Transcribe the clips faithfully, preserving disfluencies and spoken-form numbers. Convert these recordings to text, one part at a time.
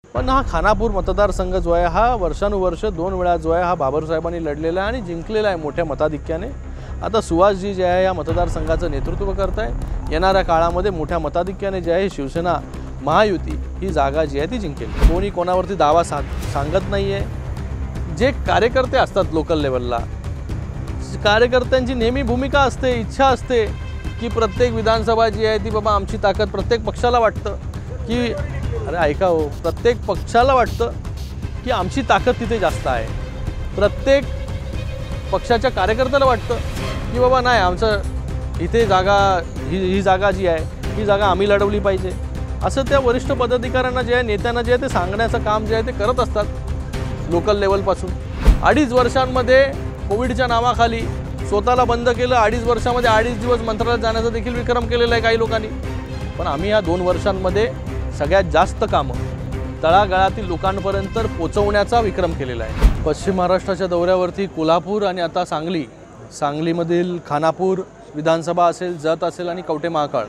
पण हा खानापूर मतदारसंघ जो आहे हा वर्षानुवर्ष दोन वेळा जो आहे हा बाबरसाहेबांनी लढलेला आहे आणि जिंकलेला आहे मोठ्या मताधिक्याने। आता सुहासजी जे आहे या मतदारसंघाचं नेतृत्व करत आहे। येणाऱ्या काळामध्ये मोठ्या मताधिक्याने जे आहे शिवसेना महायुती ही जागा जी आहे ती जिंकेल। कोणी कोणावरती दावा सांगत नाही आहे। जे कार्यकर्ते असतात लोकल लेवलला, कार्यकर्त्यांची नेहमी भूमिका असते, इच्छा असते की प्रत्येक विधानसभा जी आहे ती बाबा आमची ताकद प्रत्येक पक्षाला वाटतं की अरे ऐका हो, प्रत्येक पक्षाला वाटतं की आमची ताकद तिथे जास्त आहे। प्रत्येक पक्षाच्या कार्यकर्त्याला वाटतं की बाबा नाही आमचं इथे जागा ही ही जागा जी आहे ही जागा आम्ही लढवली पाहिजे। असं त्या वरिष्ठ पदाधिकाऱ्यांना जे आहे, नेत्यांना जे आहे ते सांगण्याचं काम जे आहे ते करत असतात लोकल लेवलपासून। अडीच वर्षांमध्ये कोविडच्या नावाखाली स्वतःला बंद केलं। अडीच वर्षामध्ये अडीच दिवस मंत्रालयात जाण्याचा देखील विक्रम केलेला आहे काही लोकांनी। पण आम्ही या दोन वर्षांमध्ये सगळ्यात जास्त कामं तळागाळातील लोकांपर्यंत पोहोचवण्याचा विक्रम केलेला आहे। पश्चिम महाराष्ट्राच्या दौऱ्यावरती कोल्हापूर आणि आता सांगली, सांगलीमधील खानापूर विधानसभा असेल, जत असेल आणि कवठे महाकाळ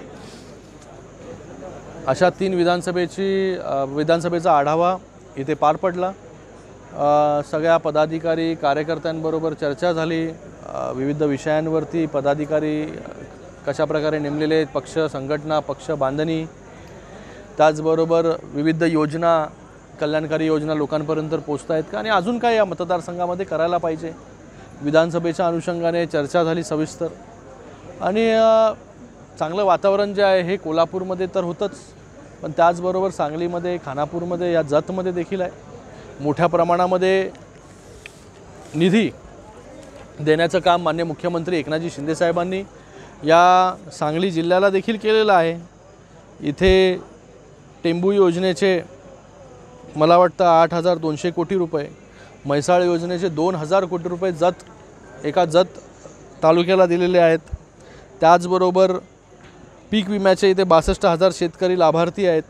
अशा तीन विधानसभेची विधानसभेचा आढावा इथे पार पडला। सगळ्या पदाधिकारी कार्यकर्त्यांबरोबर चर्चा झाली। विविध विषयांवरती पदाधिकारी कशा प्रकारे नेमलेले आहेत, पक्ष संघटना, पक्ष बांधणी, त्याचबरोबर विविध योजना, कल्याणकारी योजना लोकांपर्यंत पोहोचत आहेत का आणि अजून काय या मतदारसंघामध्ये करायला पाहिजे, विधानसभेच्या अनुषंगाने चर्चा झाली सविस्तर। आणि चांगलं वातावरण जे आहे हे कोल्हापूरमध्ये तर होतंच, पण त्याचबरोबर सांगलीमध्ये, खानापूरमध्ये, या जतमध्ये देखील आहे। मोठ्या प्रमाणामध्ये निधी देण्याचं काम माननीय मुख्यमंत्री एकनाथजी शिंदे साहेबांनी या सांगली जिल्ह्याला देखील केलेलं आहे। इथे टेंबू योजनेचे मला वाटतं आठ हजार दोनशे कोटी रुपये, म्हैसाळ योजनेचे दोन हजार कोटी रुपये जत एका जत तालुक्याला दिलेले आहेत। त्याचबरोबर पीक विम्याचे इथे बासष्ट हजार शेतकरी लाभार्थी आहेत।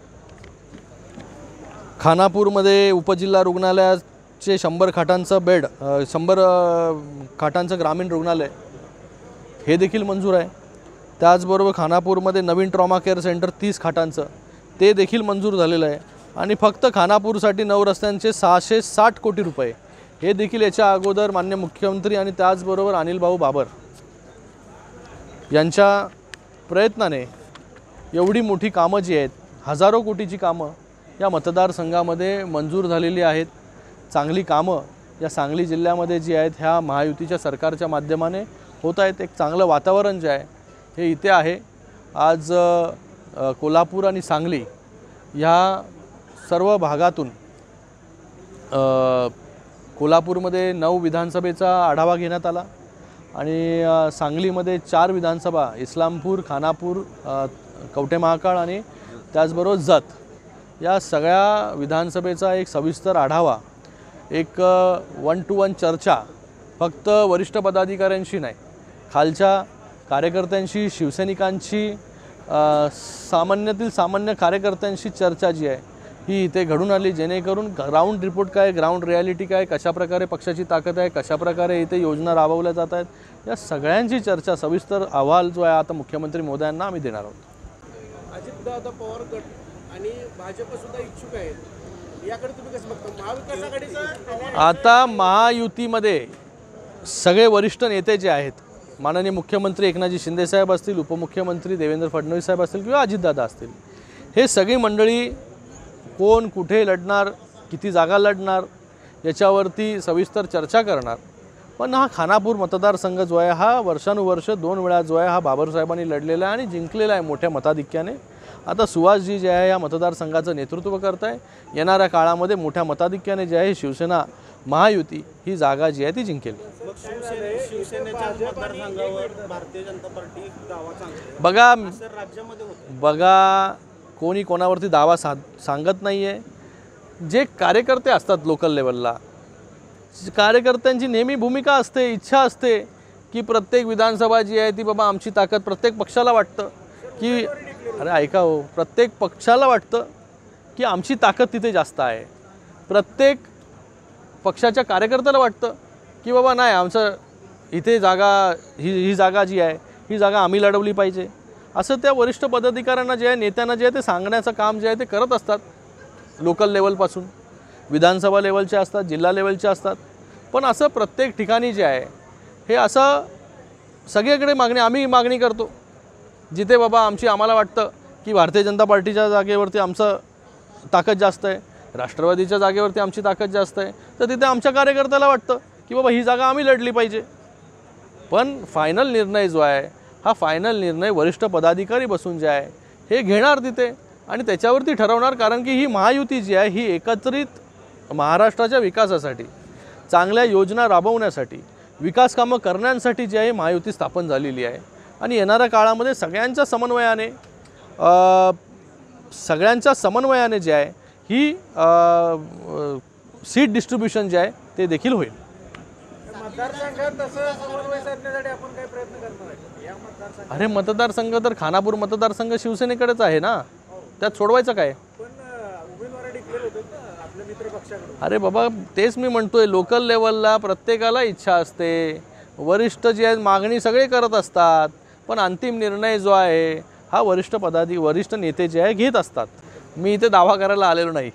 खानापूरमध्ये उपजिल्हा रुग्णालयाचे शंभर खाटांचं बेड, शंभर खाटांचं ग्रामीण रुग्णालय हे देखील मंजूर आहे। त्याचबरोबर खानापूरमध्ये नवीन ट्रॉमा केअर सेंटर तीस खाटांचं ते देखील मंजूर झालेलं आहे। आणि फक्त खानापूरसाठी नऊ रस्त्यांचे सहाशे साठ कोटी रुपये हे देखील याच्या अगोदर माननीय मुख्यमंत्री आणि त्याचबरोबर अनिल भाऊ बाबर यांच्या प्रयत्नाने एवढी मोठी कामं जी आहेत, हजारो कोटीची कामं या मतदारसंघामध्ये मंजूर झालेली आहेत। चांगली कामं या सांगली जिल्ह्यामध्ये जी आहेत ह्या महायुतीच्या सरकारच्या माध्यमाने होत आहेत। एक चांगलं वातावरण जे आहे हे इथे आहे। आज कोल्हापूर आणि सांगली ह्या सर्व भागातून कोल्हापूरमध्ये नऊ विधानसभेचा आढावा घेण्यात आला आणि सांगलीमध्ये चार विधानसभा, इस्लामपूर, खानापूर, कवठे महाकाळ आणि त्याचबरोबर जत या सगळ्या विधानसभेचा एक सविस्तर आढावा, एक वन टू वन चर्चा फक्त वरिष्ठ पदाधिकाऱ्यांशी नाही, खालच्या कार्यकर्त्यांशी, शिवसैनिकांशी, सामान्यातील सामान्य कार्यकर्त्यांशी चर्चा जी आहे ही इथे घडून आली, जेणेकरून ग्राउंड रिपोर्ट काय, ग्राउंड रियालिटी काय, कशाप्रकारे पक्षाची ताकद आहे, कशाप्रकारे इथे योजना राबवल्या जात आहेत, या सगळ्यांची चर्चा, सविस्तर अहवाल जो आहे आता मुख्यमंत्री महोदयांना आम्ही देणार आहोत। अजितदादा पवार गट आणि भाजप सुद्धा इच्छुक आहेत, याकडे तुम्ही कसं बघता? महाविकास आघाडीचा आता महायुतीमध्ये सगळे वरिष्ठ नेते जे आहेत, माननीय मुख्यमंत्री एकनाथजी शिंदे साहेब असतील, उपमुख्यमंत्री देवेंद्र फडणवीस साहेब असतील किंवा अजितदादा असतील, हे सगळी मंडळी कोण कुठे लढणार, किती जागा लढणार याच्यावरती सविस्तर चर्चा करणार। पण हा खानापूर मतदारसंघ जो आहे हा वर्षानुवर्ष दोन वेळा जो आहे हा बाबरसाहेबांनी लढलेला आहे आणि जिंकलेला आहे मोठ्या मताधिक्याने। आता सुहासजी जे आहे या मतदारसंघाचं नेतृत्व करत आहे। येणाऱ्या काळामध्ये मोठ्या मताधिक्याने जे आहे शिवसेना महायुती ही जागा जी आहे ती जिंकेल। बघा बघा कोणी कोणावरती दावा सांगत नाही आहे। जे कार्यकर्ते असतात लोकल लेवलला, कार्यकर्त्यांची नेहमी भूमिका असते, इच्छा असते की प्रत्येक विधानसभा जी आहे ती बाबा आमची ताकद प्रत्येक पक्षाला वाटतं की अरे ऐका हो, प्रत्येक पक्षाला वाटतं की आमची ताकद तिथे जास्त आहे। प्रत्येक पक्षाच्या कार्यकर्त्याला वाटतं की बाबा नाही आमचं इथे जागा ही ही जागा जी आहे ही जागा आम्ही लढवली पाहिजे। असं त्या वरिष्ठ पदाधिकाऱ्यांना जे आहे, नेत्यांना जे आहे ते सांगण्याचं काम जे आहे ते करत असतात लोकल लेवलपासून, विधानसभा लेवलच्या असतात, जिल्हा लेवलच्या असतात. पण असं प्रत्येक ठिकाणी जे आहे हे असं सगळीकडे मागणी आम्ही मागणी करतो. जिथे बाबा आमची आम्हाला वाटतं की भारतीय जनता पार्टीच्या जागेवरती आमचं ताकद जास्त आहे, राष्ट्रवादीच्या जागेवरती आमची ताकद जास्त आहे, तर तिथे आमच्या कार्यकर्त्याला वाटतं की बाबा ही जागा आम्ही लढली पाहिजे. पण फायनल निर्णय जो आहे हा फायनल निर्णय वरिष्ठ पदाधिकारी बसून जे आहे हे घेणार तिथे आणि त्याच्यावरती ठरवणार. कारण की ही महायुती जी आहे ही एकत्रित महाराष्ट्राच्या विकासासाठी, चांगल्या योजना राबवण्यासाठी, विकास कामं करण्यासाठी जी आहे महायुती स्थापन झालेली आहे. आणि येणाऱ्या काळामध्ये सगळ्यांच्या समन्वयाने सगळ्यांच्या समन्वयाने जे आहे ही सीट डिस्ट्रीब्युशन जे आहे ते देखील होईल. मतदारसंघात तसं समन्वय साधण्यासाठी आपण काही प्रयत्न करणार आहे या मतदारसंघात? अरे मतदारसंघ तर खानापूर मतदारसंघ शिवसेनेकडेच आहे ना, त्यात सोडवायचं काय? पण उमेदवार डिक्लेअर होतात ना आपल्या मित्र पक्षाकडून. अरे बाबा तेच मी म्हणतोय, लोकल लेवलला प्रत्येकाला इच्छा असते, वरिष्ठ जे आहेत मागणी सगळे करत असतात, पण अंतिम निर्णय जो आहे हा वरिष्ठ पदाधिकारी वरिष्ठ नेते जे आहे घेत असतात. मी इथे दावा करायला आलेलो नाही.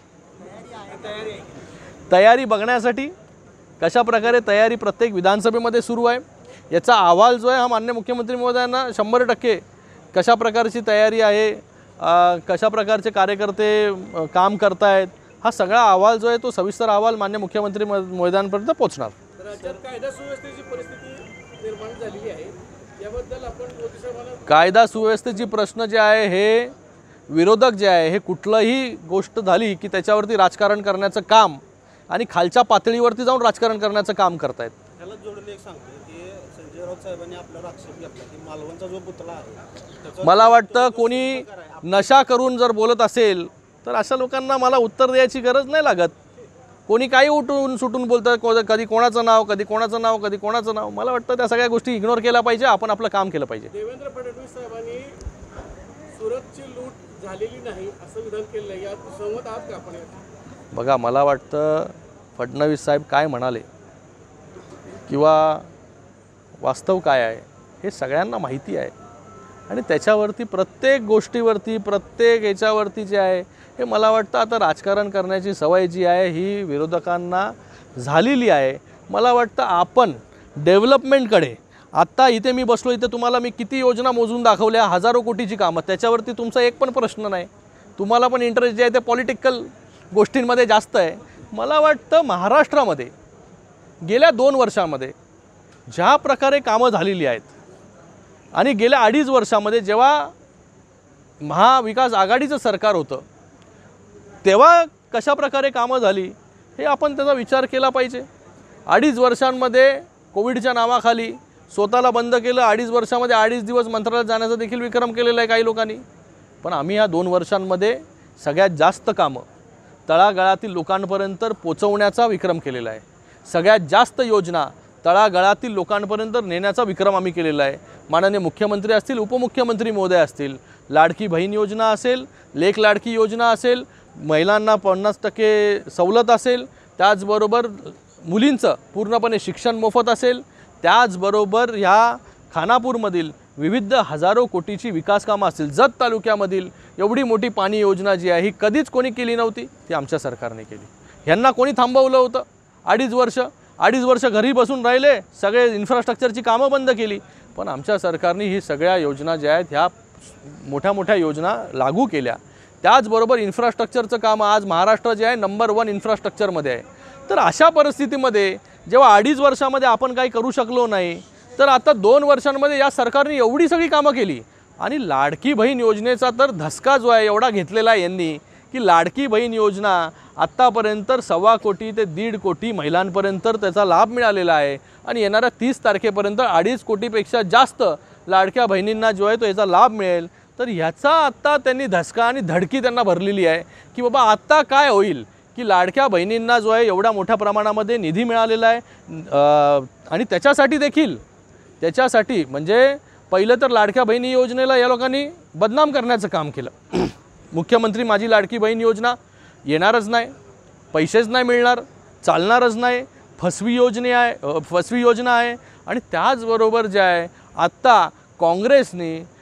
तयारी बघण्यासाठी कशा प्रकारे तयारी प्रत्येक विधानसभेमध्ये सुरू आहे याचा अहवाल जो आहे हा माननीय मुख्यमंत्री महोदयांना शंभर टक्के कशा प्रकारची तयारी आहे, कशा प्रकारचे कार्यकर्ते काम करतायत, हा सगळा अहवाल जो आहे तो सविस्तर अहवाल माननीय मुख्यमंत्री महोदयांपर्यंत पोहोचणार. राज्यात कायदा सुव्यवस्थेची परिस्थिती निर्माण झालेली आहे, याबद्दल आपण मोदी साहेबांना कायदा सुव्यवस्थेची प्रश्न जे आहे हे विरोधक जे आहे हे कुठलंही गोष्ट झाली की त्याच्यावरती राजकारण करण्याचं काम आणि खालच्या पातळीवरती जाऊन राजकारण करण्याचं काम करतायत. त्याला जोडून एक सांगतो की संजय राऊत साहेबांनी आपल्यावर आक्षेप घेतला की मालवणचा जो पुतळा आहे मला वाटतं कोणी नशा करून जर बोलत असेल तर अशा लोकांना मला उत्तर द्यायची गरज नाही लागत. कोणी काही उठून सुटून बोलतं, कधी कोणाचं नाव कधी कोणाचं नाव कधी कोणाचं नाव. मला वाटतं त्या सगळ्या गोष्टी इग्नोर केल्या पाहिजे, आपण आपलं काम केलं पाहिजे. देवेंद्र फडणवीस साहेबांनी सुरतची लूट झालेली नाही असं विधान केलं आहे, यात सहमत आहात का आपण? बघा मला वाटतं फडणवीस साहेब काय म्हणाले किंवा वास्तव काय आहे हे सगळ्यांना माहिती आहे आणि त्याच्यावरती प्रत्येक गोष्टीवरती प्रत्येक याच्यावरती जे आहे हे मला वाटतं आता राजकारण करण्याची सवय जी आहे ही विरोधकांना झालेली आहे. मला वाटतं आपण डेव्हलपमेंटकडे आत्ता इथे मी बसलो, इथे तुम्हाला मी किती योजना मोजून दाखवल्या, हजारो कोटीची कामं, त्याच्यावरती तुमचा एक पण प्रश्न नाही. तुम्हाला पण इंटरेस्ट जे आहे ते पॉलिटिकल गोष्टींमध्ये जास्त आहे. मला वाटतं महाराष्ट्रामध्ये गेल्या दोन वर्षांमध्ये ज्या प्रकारे कामं झालेली आहेत आणि गेल्या अडीच वर्षामध्ये जेव्हा महाविकास आघाडीचं सरकार होतं तेव्हा कशा प्रकारे कामं झाली हे आपण त्याचा विचार केला पाहिजे. अडीच वर्षांमध्ये कोविडच्या नावाखाली स्वतःला बंद केलं, अडीच वर्षामध्ये अडीच दिवस मंत्रालयात जाण्याचा देखील विक्रम केलेला आहे काही लोकांनी. पण आम्ही या दोन वर्षांमध्ये सगळ्यात जास्त कामं तळागाळातील लोकांपर्यंत पोचवण्याचा विक्रम केलेला आहे. सगळ्यात जास्त योजना तळागाळातील लोकांपर्यंत नेण्याचा विक्रम आम्ही केलेला आहे. माननीय मुख्यमंत्री असतील, उपमुख्यमंत्री महोदय असतील, लाडकी बहीण योजना असेल, लेक लाडकी योजना असेल, महिलांना पन्नास टक्के सवलत असेल, त्याचबरोबर मुलींचं पूर्णपणे शिक्षण मोफत असेल, त्याचबरोबर ह्या खानापूरमधील विविध हजारो कोटीची विकास कामं असतील. जत तालुक्यामधील एवढी मोठी पाणी योजना जी आहे ही कधीच कोणी केली नव्हती, ती आमच्या सरकारने केली. ह्यांना कोणी थांबवलं होतं? अडीच वर्ष अडीच वर्ष घरी बसून राहिले, सगळे इन्फ्रास्ट्रक्चरची कामं बंद केली. पण आमच्या सरकारने ही सगळ्या योजना ज्या आहेत ह्या मोठ्या मोठ्या योजना लागू केल्या. त्याचबरोबर इन्फ्रास्ट्रक्चरचं काम आज महाराष्ट्र जे आहे नंबर वन इन्फ्रास्ट्रक्चरमध्ये आहे. तर अशा परिस्थितीमध्ये जेव्हा अडीच वर्षामध्ये आपण काही करू शकलो नाही, तर आता दोन वर्षांमध्ये या सरकारने एवढी सगळी कामं केली. आणि लाडकी बहीण योजनेचा तर धसका जो आहे एवढा घेतलेला आहे यांनी की लाडकी बहीण योजना आत्तापर्यंत सव्वा कोटी ते दीड कोटी महिलांपर्यंत त्याचा लाभ मिळालेला आहे. आणि येणाऱ्या तीस तारखेपर्यंत अडीच कोटीपेक्षा जास्त लाडक्या बहिणींना जो आहे तो याचा लाभ मिळेल. तर ह्याचा आत्ता त्यांनी धसका आणि धडकी त्यांना भरलेली आहे की बाबा आत्ता काय होईल की लाडक्या बहिणींना जो आहे एवढ्या मोठ्या प्रमाणामध्ये निधी मिळालेला आहे. आणि त्याच्यासाठी देखील त्याच्यासाठी म्हणजे पहिलं तर लाडक्या बहिणी योजनेला या लोकांनी बदनाम करण्याचं काम केलं. मुख्यमंत्री माझी लाडकी बहीण योजना येणारच नाही, पैसेच नाही मिळणार, चालणारच नाही, फसवी योजने आहे फसवी योजना आहे. आणि त्याचबरोबर जे आहे आत्ता काँग्रेसने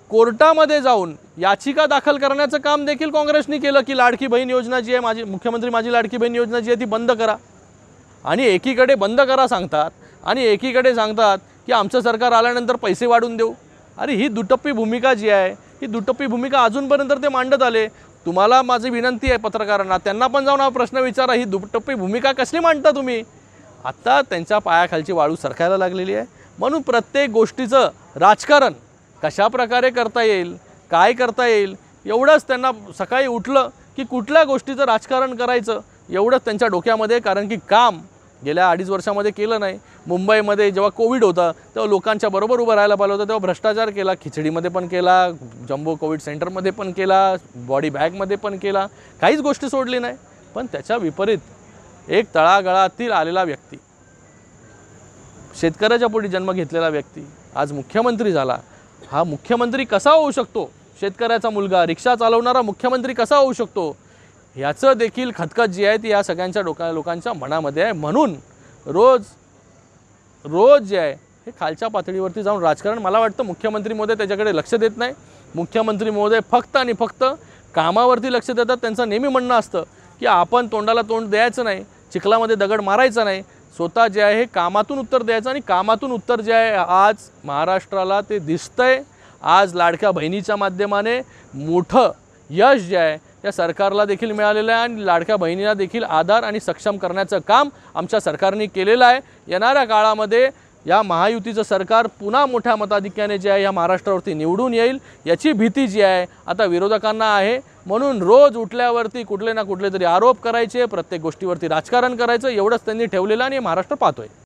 कोर्टामध्ये जाऊन याचिका दाखल करण्याचं काम देखील काँग्रेसने केलं की लाडकी बहीण योजना जी आहे, माझी मुख्यमंत्री माझी लाडकी बहीण योजना जी आहे ती बंद करा. आणि एकीकडे बंद करा सांगतात आणि एकीकडे सांगतात की आमचं सरकार आल्यानंतर पैसे वाढवून देऊ. अरे ही दुटप्पी भूमिका जी आहे, ही दुटप्पी भूमिका अजूनपर्यंत ते मांडत आले. तुम्हाला माझी विनंती आहे पत्रकारांना, त्यांना पण जाऊन हा प्रश्न विचारा, ही दुटप्पी भूमिका कसली मांडता तुम्ही. आत्ता त्यांच्या पायाखालची वाळू सरकायला लागलेली आहे. म्हणून प्रत्येक गोष्टीचं राजकारण कशा प्रकारे करता येईल, काय करता येईल, एवढंच त्यांना सकाळी उठलं की कुठल्या गोष्टीचं राजकारण करायचं एवढंच त्यांच्या डोक्यामध्ये. कारण की काम गेल्या अडीच वर्षामध्ये केलं नाही. मुंबईमध्ये जेव्हा कोविड होता तेव्हा लोकांच्या बरोबर उभं राहायला पाहिलं होतं, तेव्हा भ्रष्टाचार केला, खिचडीमध्ये पण केला, जम्बो कोविड सेंटरमध्ये पण केला, बॉडी बॅगमध्ये पण केला, काहीच गोष्टी सोडली नाही. पण त्याच्या विपरीत एक तळागाळातील आलेला व्यक्ती, शेतकऱ्याच्या पोटी जन्म घेतलेला व्यक्ती आज मुख्यमंत्री झाला. हा मुख्यमंत्री कसा होऊ शकतो, शेतकऱ्याचा मुलगा रिक्षा चालवणारा मुख्यमंत्री कसा होऊ शकतो, याचं देखील खतखत जी आहे ती या सगळ्यांच्या डोका लोकांच्या मनामध्ये आहे. म्हणून रोज रोज जे आहे हे खालच्या पातळीवरती जाऊन राजकारण, मला वाटतं मुख्यमंत्री महोदय त्याच्याकडे लक्ष देत नाही. मुख्यमंत्री महोदय फक्त आणि फक्त कामावरती लक्ष देतात. त्यांचं नेहमी म्हणणं असतं की आपण तोंडाला तोंड द्यायचं नाही, चिखलामध्ये दगड मारायचा नाही, स्वतः जे आहे हे कामातून उत्तर द्यायचं. आणि कामातून उत्तर जे आहे आज महाराष्ट्राला ते दिसतंय. आज लाडक्या बहिणीच्या माध्यमाने मोठं यश जे आहे त्या सरकारला देखील मिळालेलं आहे आणि लाडक्या बहिणीला देखील आधार आणि सक्षम करण्याचं काम आमच्या सरकारने केलेलं आहे. येणाऱ्या काळामध्ये या महायुतीचं सरकार पुन्हा मोठ्या मताधिक्याने जे आहे या महाराष्ट्रावरती निवडून येईल याची भीती जी आहे आता विरोधकांना आहे. म्हणून रोज उठल्यावरती कुठले ना कुठले तरी आरोप करायचे, प्रत्येक गोष्टीवरती राजकारण करायचं, एवढंच त्यांनी ठेवलेलं आणि महाराष्ट्र पाहतोय.